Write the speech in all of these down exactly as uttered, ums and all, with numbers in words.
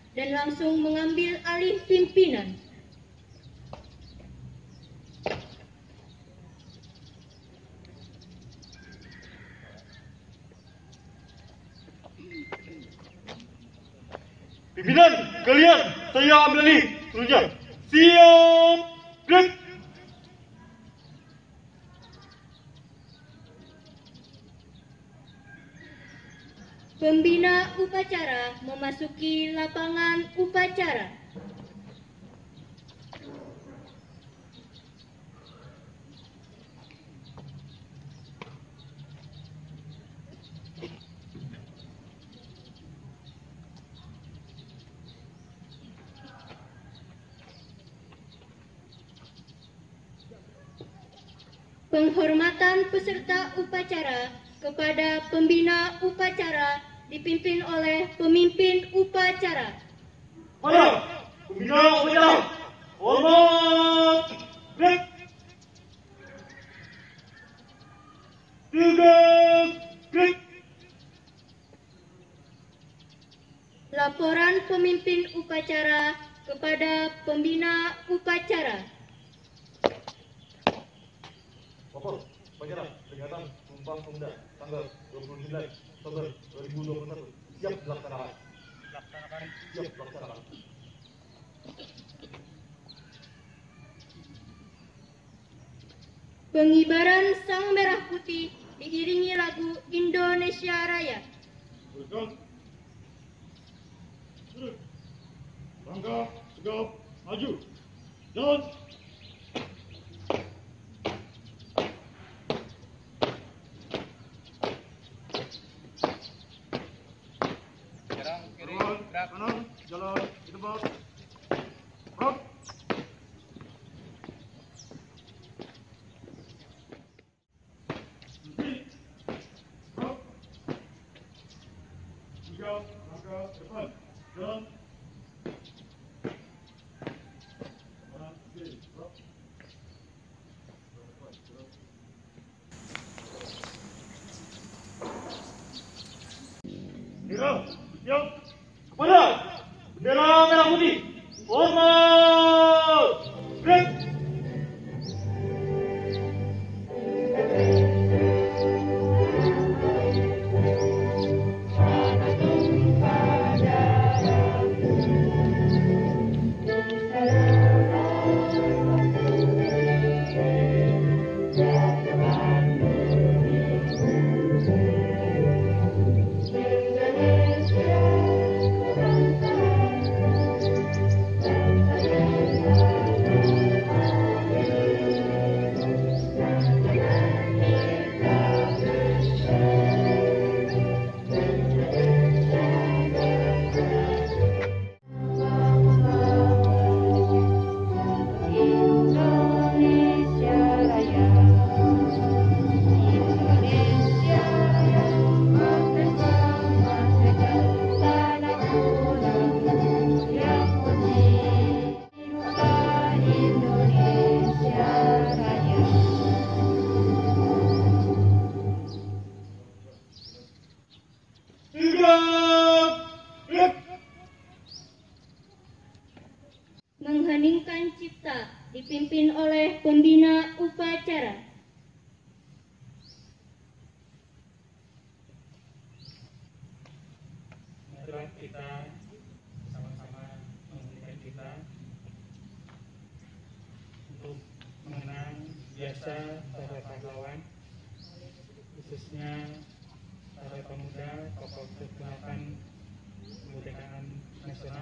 dan langsung mengambil alih pimpinan. Pimpinan, kalian, saya ambil alih. Seluruhnya, siap, gerak. Pembina upacara memasuki lapangan upacara. Penghormatan peserta upacara kepada pembina upacara dipimpin oleh pemimpin upacara. Mana? Pembina upacara. Hormat. Gerak. Tiga. Gerak. Laporan pemimpin upacara kepada pembina upacara. Lapor, upacara peringatan Sumpah Pemuda tanggal dua puluh sembilan Oktober dua ribu dua puluh satu. Siap dilaksanakan. Laksanakan. Siap dilaksanakan. Pengibaran Sang Merah Putih diiringi lagu Indonesia Raya. Bergerak. Gerak. Langkah tegap maju. Jalan. Kanan, jalan, di depan. Gerak. Gerak. Tiga, langkah depan. Jalan. Kanan, kiri, gerak. Bendera, siap. Kepada bendera merah putih. Hormat. Gerak. Mengheningkan cipta dipimpin oleh pembina upacara. Marilah kita sama-sama menghentikan kita untuk mengenang jasa para pahlawan, khususnya para pemuda tokoh pergerakan kemerdekaan nasional.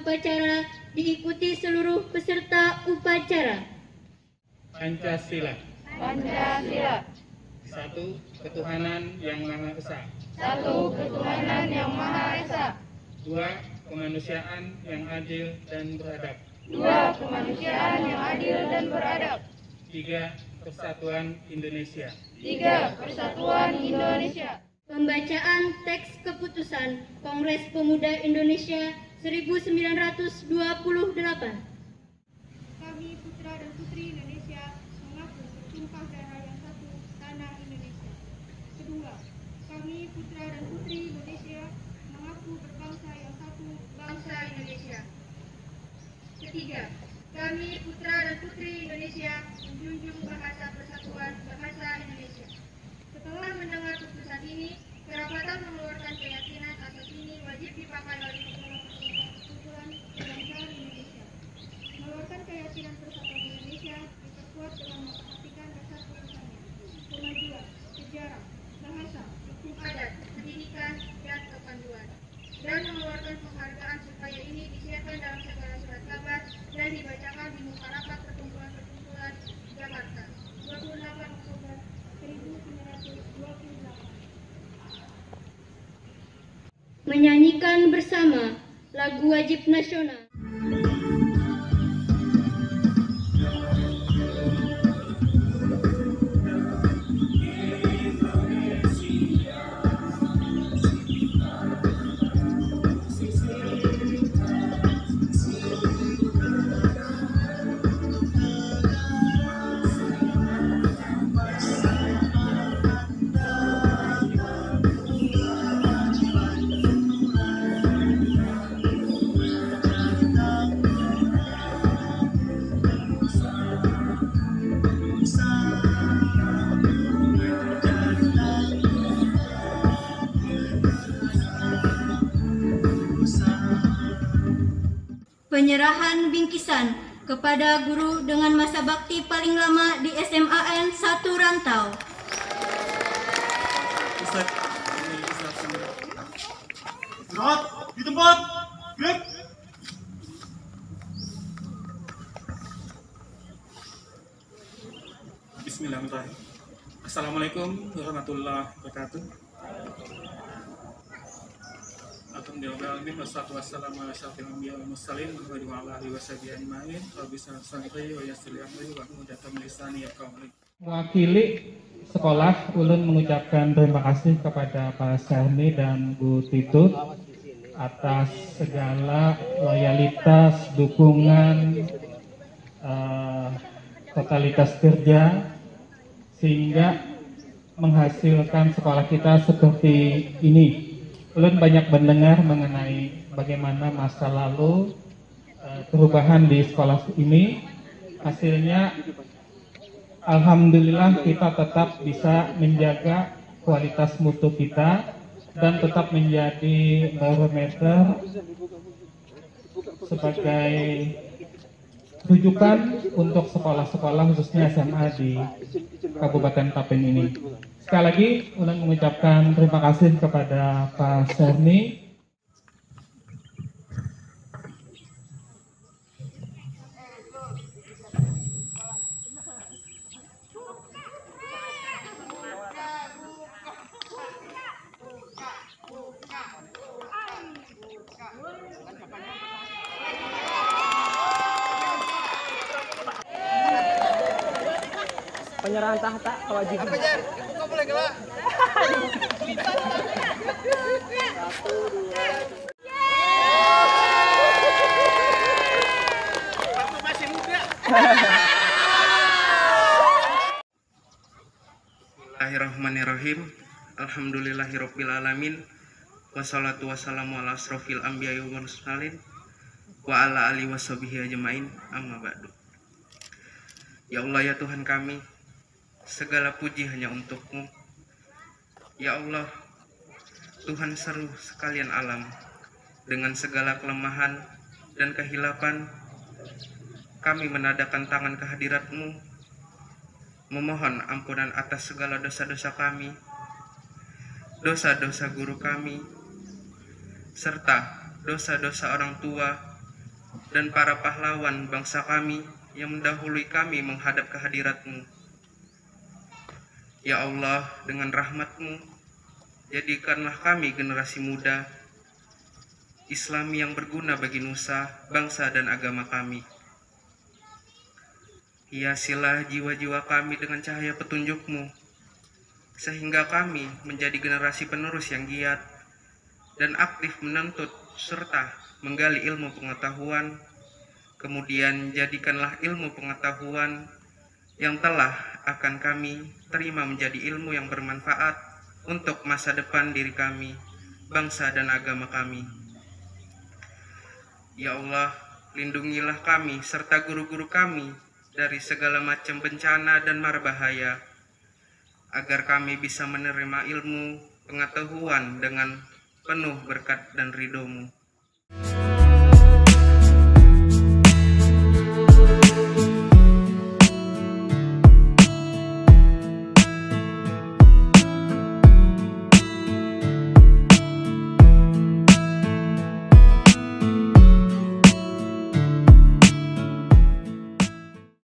upacara diikuti seluruh peserta upacara. Pancasila. Pancasila. Satu, ketuhanan yang Maha Esa. Satu, ketuhanan yang Maha Esa. Dua, kemanusiaan yang adil dan beradab. Dua, kemanusiaan yang adil dan beradab. Tiga, persatuan Indonesia. Tiga, persatuan Indonesia. Pembacaan teks keputusan Kongres Pemuda Indonesia seribu sembilan ratus dua puluh delapan. Kami putra dan putri Indonesia mengaku bersumpah darah yang satu tanah Indonesia. Kedua, kami putra dan putri Indonesia mengaku berbangsa yang satu bangsa Indonesia. Ketiga, kami putra dan putri Indonesia menjunjung bahasa persatuan bahasa Indonesia. Setelah mendengar putusan ini, kerapatan mengeluarkan keyakinan atas ini wajib dipakai oleh perkumpulan kebangsaan Indonesia. Mengeluarkan keyakinan persatuan Indonesia diperkuat dengan memperhatikan dasar putusannya, kemajuan, sejarah, bahasa, hukum adat, pendidikan, dan kepanduan. Dan mengeluarkan penghargaan supaya ini disiapkan dalam segala surat kabar dan dibacakan di muka rapat perkumpulan-perkumpulan Jakarta, dua puluh delapan Oktober seribu sembilan ratus dua puluh delapan. Menyanyikan bersama lagu wajib nasional. Penyerahan bingkisan kepada guru dengan masa bakti paling lama di S M A N satu Rantau. Istirahat di tempat. Grip. Bismillahirrahmanirrahim. Assalamualaikum warahmatullahi wabarakatuh. Alhamdulillahirrahmanirrahim. Wassalatu wassalamu ala asyrofil anbiya'i wal mursalin Muhammadin wa ala alihi washabihi ajmain. Rabbi shrah li sadri wa yassir li amri wahlul 'uqdatam min lisani yafqahu qawli. Mewakili sekolah, ulun mengucapkan terima kasih kepada Pak Syahmi dan Bu Titut atas segala loyalitas, dukungan, uh, totalitas kerja sehingga menghasilkan sekolah kita seperti ini. Ulun banyak mendengar mengenai bagaimana masa lalu uh, perubahan di sekolah ini. Hasilnya alhamdulillah kita tetap bisa menjaga kualitas mutu kita dan tetap menjadi barometer sebagai rujukan untuk sekolah-sekolah khususnya S M A di Kabupaten Klaten ini. Sekali lagi, ulun mengucapkan terima kasih kepada Pak Syahmi. Penyerahan tahta kewajiban. Kok boleh gelak? Satu, dua. Aku masih muda. Bismillahirrahmanirrahim. Alhamdulillahirabbil alamin. Wassalatu wassalamu ala asrofil anbiya'i wal mursalin wa ala alihi washabihi ajmain. Amma ba'du. Ya Allah, ya Tuhan kami, segala puji hanya untuk-Mu. Ya Allah, Tuhan seru sekalian alam, dengan segala kelemahan dan kehilapan, kami menadahkan tangan kehadirat-Mu, memohon ampunan atas segala dosa-dosa kami, dosa-dosa guru kami, serta dosa-dosa orang tua dan para pahlawan bangsa kami yang mendahului kami menghadap kehadirat-Mu. Ya Allah, dengan rahmat-Mu, jadikanlah kami generasi muda Islami yang berguna bagi nusa, bangsa, dan agama kami. Hiasilah jiwa-jiwa kami dengan cahaya petunjuk-Mu, sehingga kami menjadi generasi penerus yang giat dan aktif menuntut serta menggali ilmu pengetahuan. Kemudian jadikanlah ilmu pengetahuan yang telah akan kami terima menjadi ilmu yang bermanfaat untuk masa depan diri kami, bangsa dan agama kami. Ya Allah, lindungilah kami serta guru-guru kami dari segala macam bencana dan mara bahaya, agar kami bisa menerima ilmu pengetahuan dengan penuh berkat dan ridho-Mu.